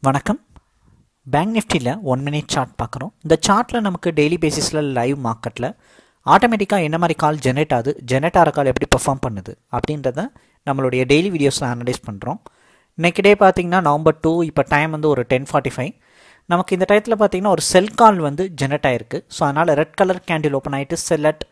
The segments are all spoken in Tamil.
வணக்கம். பேங்க் நிஃப்டியில் 1 மினிட் சார்ட் பார்க்குறோம். இந்த சார்ட்டில் நமக்கு டெய்லி பேசிஸில் லைவ் மார்க்கெட்டில் ஆட்டோமேட்டிக்காக என்ன மாதிரி கால் ஜெனரேட் ஆகுது, ஜெனரேட் ஆகிற கால் எப்படி பெர்ஃபார்ம் பண்ணுது அப்படின்றத நம்மளுடைய டெய்லி வீடியோஸில் அனலைஸ் பண்ணுறோம். இன்றைக்கி டே பார்த்திங்கன்னா November 2, இப்போ டைம் வந்து ஒரு 10:45. நமக்கு இந்த டயத்தில் பார்த்திங்கன்னா ஒரு செல் கால் வந்து ஜெனரேட் ஆகிருக்கு. ஸோ அதனால் ரெட் கலர் கேண்டில் ஓப்பன் ஆகிட்டு செல் அட்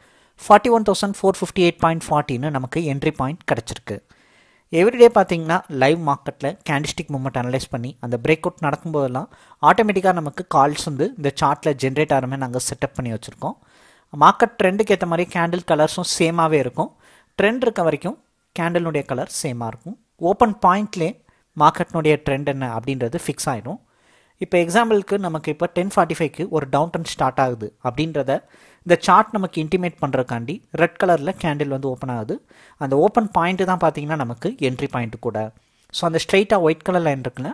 41,458.40ன்னு நமக்கு என்ட்ரி பாயிண்ட் கிடச்சிருக்கு. எவ்ரிடே பார்த்தீங்கன்னா லைவ் மார்க்கெட்டில் கேண்டிஸ்டிக் மூமெண்ட் அனலைஸ் பண்ணி அந்த பிரேக் அவுட் நடக்கும்போதெல்லாம் ஆட்டோமேட்டிக்காக நமக்கு கால்ஸ் வந்து இந்த சார்ட்டில் ஜென்ரேட் ஆகிற மாதிரி நாங்கள் செட்டப் பண்ணி வச்சுருக்கோம். மார்க்கெட் ட்ரெண்டுக்கு ஏற்ற மாதிரி கேண்டில் கலர்ஸும் சேமாகவே இருக்கும். ட்ரெண்ட் இருக்க வரைக்கும் கேண்டிலுடைய கலர் சேமாக இருக்கும். ஓப்பன் பாயிண்ட்லேயே மார்க்கெட்னுடைய ட்ரெண்ட் என்ன அப்படின்றது ஃபிக்ஸ் ஆகிடும். இப்போ எக்ஸாம்பிளுக்கு நமக்கு இப்போ 10:45க்கு ஒரு டவுன் ட்ரெண்ட் ஸ்டார்ட் ஆகுது அப்படின்றத இந்த சார்ட் நமக்கு இன்டிமேட் பண்ணுறக்காண்டி ரெட் கலரில் கேண்டில் வந்து ஓப்பன் ஆகுது. அந்த ஓப்பன் பாயிண்ட்டு தான் பார்த்தீங்கன்னா நமக்கு என்ட்ரி பாயிண்ட்டு கூட. ஸோ அந்த ஸ்ட்ரெயிட்டாக ஒயிட் கலர் லைன் இருக்குல்ல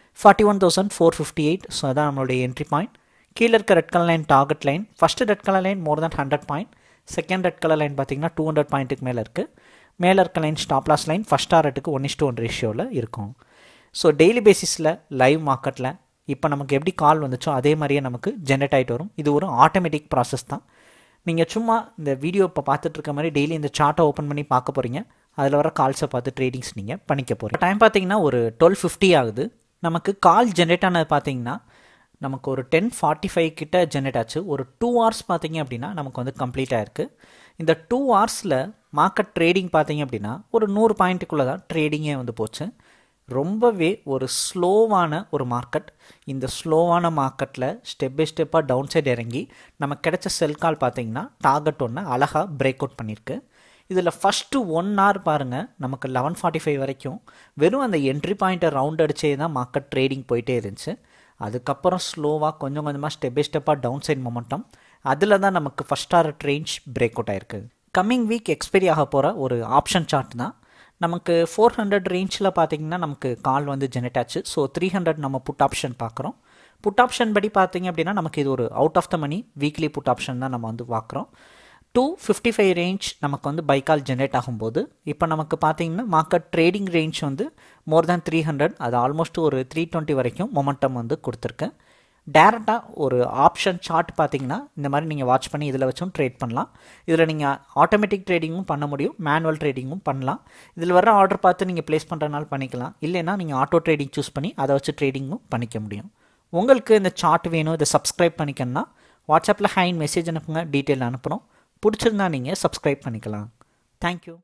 41,458. ஸோ அதான் நம்மளுடைய என்ட்ரி பாயிண்ட். கீழே இருக்க red colour line target line. First red colour line more than 100 point. Second red colour line பார்த்தீங்கன்னா 200 பாயிண்ட்டுக்கு மேலே இருக்குது. மேலே இருக்க line stop loss line first டாரட்டுக்கு 1:1 ரேஷியோவில் இருக்கும். ஸோ டெய்லி பேசிஸில் லைவ் மார்க்கெட்டில் இப்போ நமக்கு எப்படி கால் வந்துச்சோ அதே மாதிரியே நமக்கு ஜென்ரேட் ஆகிட்டு வரும். இது ஒரு ஆட்டோமேட்டிக் ப்ராசஸ் தான். நீங்கள் சும்மா இந்த வீடியோ இப்போ பார்த்துட்டு இருக்க மாதிரி டெய்லி இந்த சார்ட்டை ஓப்பன் பண்ணி பார்க்க போகிறீங்க. அதில் வர கால்ஸை பார்த்து ட்ரேடிங்ஸ் நீங்கள் பண்ணிக்க போகிறீங்க. டைம் பார்த்தீங்கன்னா ஒரு 12:50 ஆகுது. நமக்கு கால் ஜென்ரேட் ஆனது பார்த்தீங்கன்னா நமக்கு ஒரு 10:45 கிட்ட ஜென்ரேட் ஆச்சு. ஒரு 2 hours பார்த்தீங்க அப்படின்னா நமக்கு வந்து கம்ப்ளீட் ஆகிருக்கு. இந்த 2 hours மார்க்கெட் ட்ரேடிங் பார்த்தீங்க அப்படின்னா ஒரு 100 பாயிண்ட்டுக்குள்ளே தான் ட்ரேடிங்கே வந்து போச்சு. ரொம்பவே ஒரு ஸ்லோவான ஒரு மார்க்கெட். இந்த ஸ்லோவான மார்க்கெட்டில் ஸ்டெப் பை ஸ்டெப்பாக டவுன் சைடு இறங்கி நமக்கு கிடைச்ச செல் கால் பார்த்தீங்கன்னா டார்கெட் ஒன்று அழகாக பிரேக் அவுட் பண்ணியிருக்கு. இதில் ஃபஸ்ட்டு 1 hour பாருங்கள், நமக்கு 11:45 வரைக்கும் வெறும் அந்த என்ட்ரி பாயிண்ட்டை ரவுண்ட் அடிச்சே தான் மார்க்கெட் ட்ரேடிங் போயிட்டே இருந்துச்சு. அதுக்கப்புறம் ஸ்லோவாக கொஞ்சம் கொஞ்சமாக ஸ்டெப் பை ஸ்டெப்பாக டவுன் சைட் மொமெண்டம், அதில் தான் நமக்கு first target range break out ஆயிருக்கு. கம்மிங் வீக் எக்ஸ்பைரி ஆக போகிற ஒரு ஆப்ஷன் சார்ட் தான். நமக்கு 400 ரேஞ்சில் பார்த்தீங்கன்னா நமக்கு கால் வந்து ஜெனரேட் ஆச்சு. ஸோ 300 நம்ம புட் ஆப்ஷன் பார்க்குறோம். புட் ஆப்ஷன் படி பார்த்தீங்க அப்படின்னா நமக்கு இது ஒரு out of the money weekly put option தான் நம்ம வந்து பார்க்குறோம். 255 ரேஞ்ச் நமக்கு வந்து பை கால் ஜென்ரேட் ஆகும்போது இப்போ நமக்கு பார்த்தீங்கன்னா மார்க்கெட் ட்ரேடிங் ரேஞ்ச் வந்து மோர் தேன் 300, அது ஆல்மோஸ்ட் ஒரு 320 வரைக்கும் மொமெண்டம் வந்து கொடுத்துருக்கு. டேரெக்டாக ஒரு ஆப்ஷன் சார்ட் பார்த்தீங்கன்னா இந்த மாதிரி நீங்கள் வாட்ச் பண்ணி இதில் வச்சும் ட்ரேட் பண்ணலாம். இதில் நீங்கள் ஆட்டோமேட்டிக் ட்ரேடிங்கும் பண்ண முடியும், மேனுவல் ட்ரேடிங்கும் பண்ணலாம். இதில் வர ஆர்டர் பார்த்து நீங்கள் ப்ளேஸ் பண்ணுறதுனால பண்ணிக்கலாம். இல்லைன்னா நீங்கள் ஆட்டோ ட்ரேடிங் சூஸ் பண்ணி அதை வச்சு ட்ரேடிங்கும் பண்ணிக்க முடியும். உங்களுக்கு இந்த சார்ட் வேணும், இதை சப்ஸ்கிரைப் பண்ணிக்கணும்னா வாட்ஸ்அப்பில் ஹைன் மெசேஜ் அனுப்புங்க, டீட்டெயில் அனுப்புகிறோம். பிடிச்சிருந்தா நீங்கள் சப்ஸ்கிரைப் பண்ணிக்கலாம். தேங்க்யூ.